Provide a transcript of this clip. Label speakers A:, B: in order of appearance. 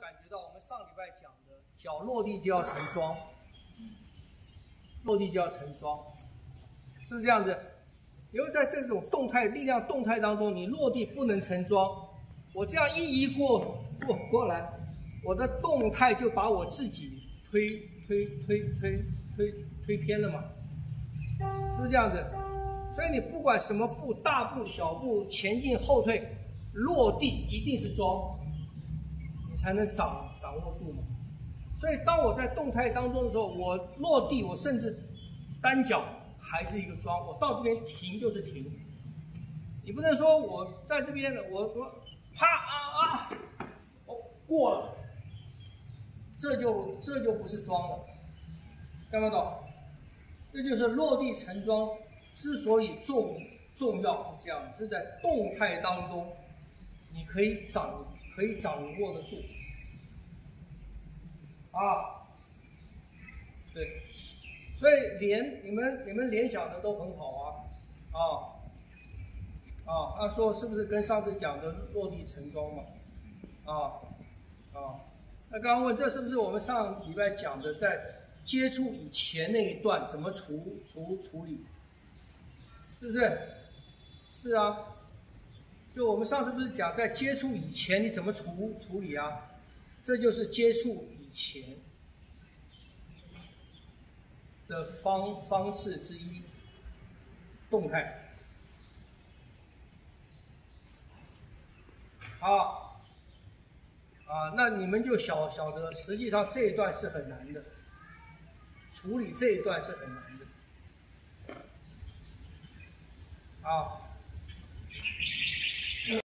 A: 感觉到我们上礼拜讲的脚落地就要成桩，落地就要成桩，是不是这样子？因为在这种动态力量动态当中，你落地不能成桩，我这样一移过来，我的动态就把我自己推偏了嘛，是不是这样子？所以你不管什么步，大步、小步、前进、后退，落地一定是桩，你才能掌握住嘛。所以当我在动态当中的时候，我落地，我甚至单脚还是一个桩，我到这边停就是停。你不能说我在这边我啪过了，这就不是桩了，看不懂？这就是落地成桩之所以重要是这样，是在动态当中，你可以掌握得住。对，所以你们联想的都很好他说是不是跟上次讲的落地成桩嘛？那刚刚问这是不是我们上礼拜讲的在接触以前那一段怎么处理？是不是？是啊，就我们上次不是讲在接触以前你怎么处理啊？这就是接触以前的方式之一，动态。那你们就晓得，实际上这一段是很难的，处理这一段是很难的。